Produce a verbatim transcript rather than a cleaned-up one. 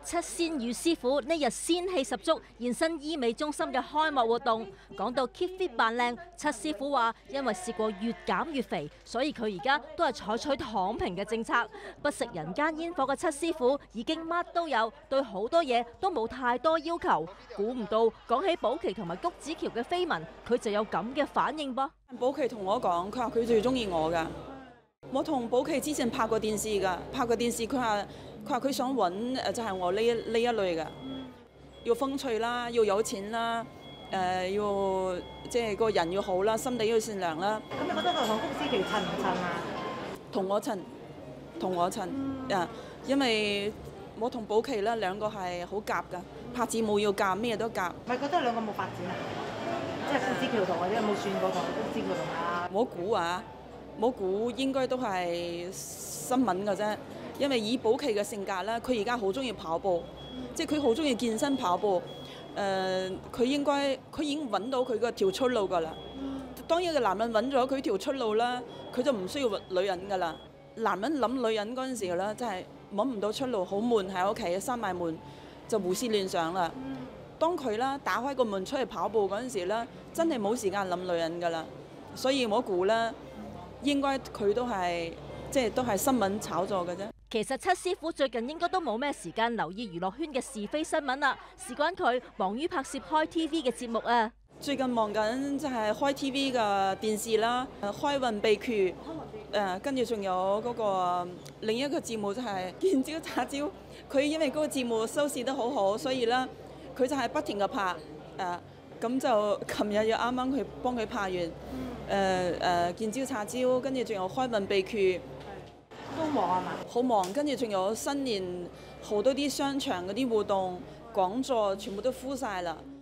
七仙羽師傅呢日仙氣十足，現身醫美中心嘅開幕活動。講到 keep fit 扮靚，七師傅話因為試過越減越肥，所以佢而家都係採取躺平嘅政策。不食人間煙火嘅七師傅已經乜都有，對好多嘢都冇太多要求。估唔到講起保期同埋谷子橋嘅緋聞，佢就有咁嘅反應噃。 保期同我講，佢話佢最中意我㗎。我同保期之前拍過電視㗎，拍過電視，佢話佢話佢想揾誒就係我呢一呢一類嘅，要風趣啦，要有錢啦，誒、呃、要即係個人要好啦，心地要善良啦。 咁你覺得佢同谷子橋襯唔襯啊？ 同我襯，同我襯，啊、嗯，因為我同保期咧兩個係好夾㗎，拍節目要夾，咩都夾。 唔係覺得兩個冇發展啊？即係谷子橋同或者有冇算過同谷子橋同啊？ 我估啊！我估應該都係新聞㗎啫，因為以保期嘅性格咧，佢而家好中意跑步，即係佢好中意健身跑步。誒、呃，佢應該佢已經揾到佢個條出路㗎啦。當一個男人揾咗佢條出路啦，佢就唔需要女人㗎啦。男人諗女人嗰陣時咧，真係揾唔到出路，好悶喺屋企，閂埋門就胡思亂想啦。當佢啦打開個門出去跑步嗰陣時咧，真係冇時間諗女人㗎啦。所以我估咧。應該佢都係即係都係新聞炒作嘅啫。 其實七師傅最近應該都冇咩時間留意娛樂圈嘅是非新聞啦，事關佢忙於拍攝開 T V 嘅節目啊。 最近忙緊就係開 T V 嘅電視啦，開運秘訣，誒跟住仲有嗰個另一個節目就係見招拆招。佢因為嗰個節目收視得好好，所以咧佢就係不停嘅拍誒，咁就琴日又啱啱去幫佢拍完。誒誒、呃呃、見招拆招，跟住仲有開運秘訣， 都忙係嘛？ 好忙，跟住仲有新年好多啲商場嗰啲活動、講座，全部都敷晒啦。